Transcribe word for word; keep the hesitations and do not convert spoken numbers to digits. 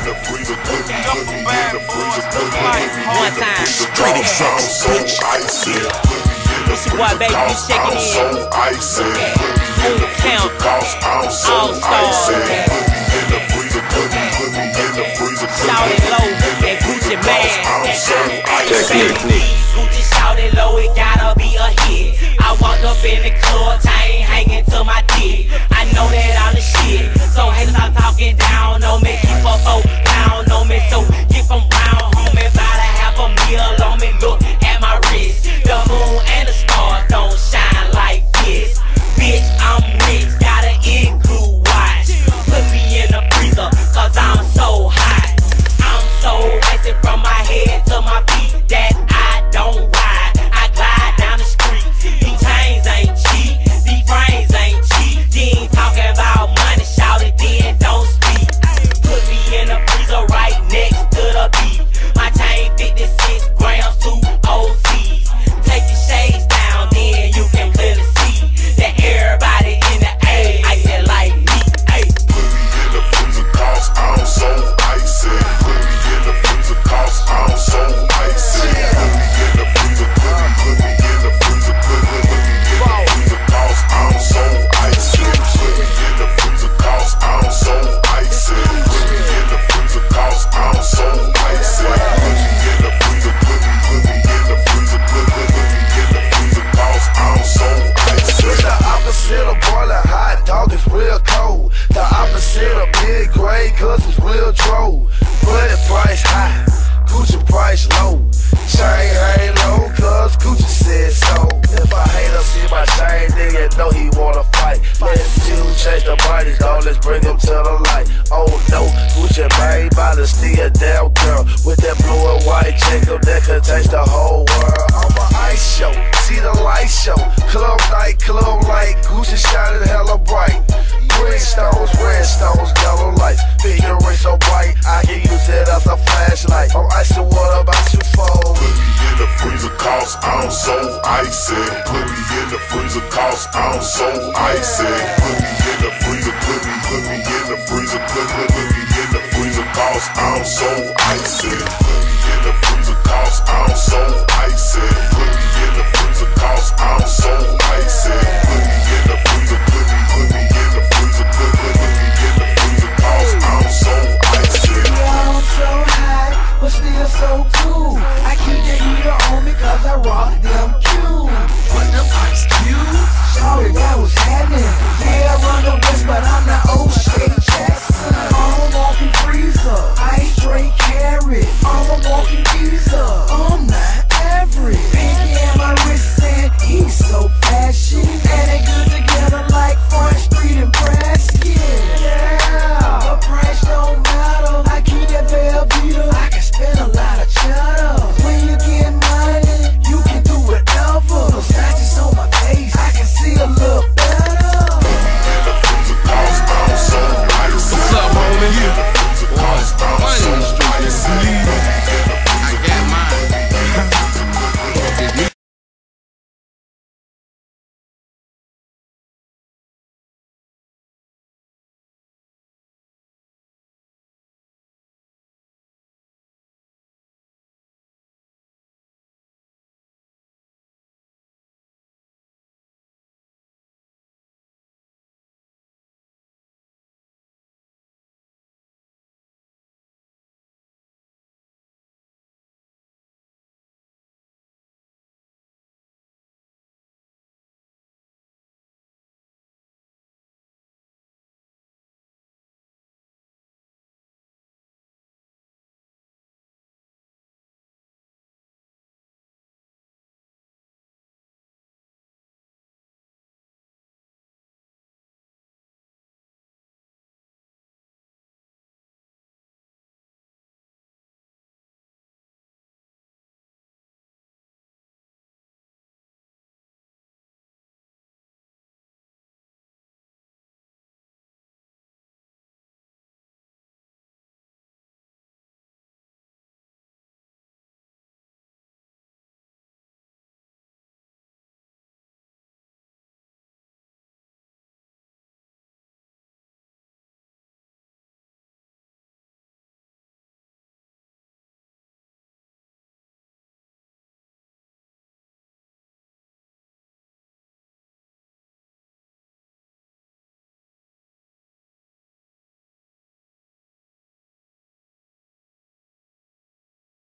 the freezer, put me, put me in the freezer, put me in the freezer. One time, Street sound so icy. it's your boy Baby B checking in. So icy. Full count, I'm so all stars. icy. Put me in the freezer, put me, put me in the freezer. Shout it low and Gucci man. I'm so icy. Gucci shout it low, it gotta be a hit. I walked up in the club, chain hanging to my dick. I know that I'm the shit, so haters stop talking down on me. Keep a four pound on me, so get from round home and buy a half a meal on me. Look at my wrist, the moon and the stars don't shine like this. Bitch, I'm rich, got an igloo watch. Put me in the freezer, cause I'm so hot. I'm so icy from my head to my feet that I don't ride. I glide down the street. These chains ain't cheap, these frames ain't cheap. They ain't talking about money, shout it, then don't speak. Put me in the freezer right next to the beat. My chain fifty-six grams, two O Cs. Take your shades down, then you can really see that everybody in the A icy like me. Ay. Put me in the freezer, cause I'm so icy. Put me in the freezer, cause I'm so icy. Put me in the freezer, put me, put me in the freezer, put me, put me in the freezer, cause I'm so icy. Put me in the freezer, cause I'm so icy. Put me in the freezer, cause I'm so icy. Put me in the freezer, put me, put me in the freezer, put me, put me in the freezer, cause I'm so icy. It's the opposite of boiling hot, dog, it's real cold. The opposite of big gray, cause it's real troll. Bullet price high, Gucci price low. Chain hang low, cause Gucci said so. If a hater see my chain, then you know he wanna fight. Let's you change the bodies, dog, let's bring him to the light. Oh no, Gucci made by the steel down girl. With that blue and white Jacob that contains the whole world. I'm an ice show, see the light show. Club night, club light, Gucci shining hella bright. Green stones, red stones, yellow lights. Finger ring so bright, I can use it as a flashlight. I'm icy, what about you, fool? Put me in the freezer, cause I'm so icy. Put me in the freezer, cause I'm so icy. Put me in the freezer, put me, put me in the freezer, put me, put me in the freezer, cause I'm so icy. Put me in the freezer, cause I'm so icy.